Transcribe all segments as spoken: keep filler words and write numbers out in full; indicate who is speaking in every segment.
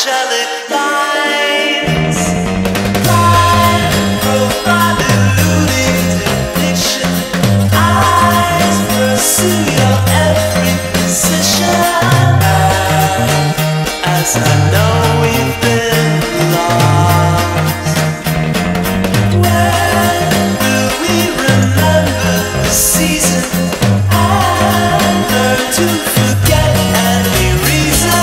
Speaker 1: angelic lines, blind, profile, eluding depiction. Eyes pursue your every position. As I know we've been lost, when will we remember the season and learn to forget any reason?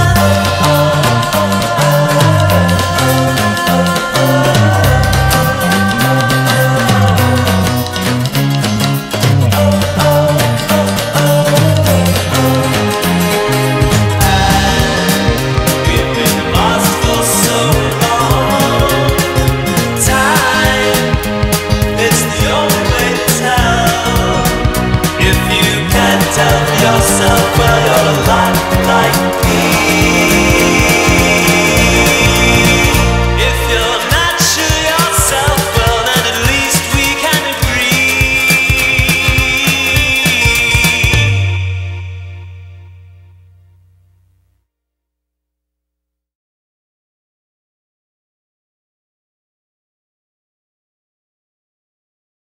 Speaker 1: We've been lost for so long. Time, it's the only way to tell. If you can't tell yourself, well, you're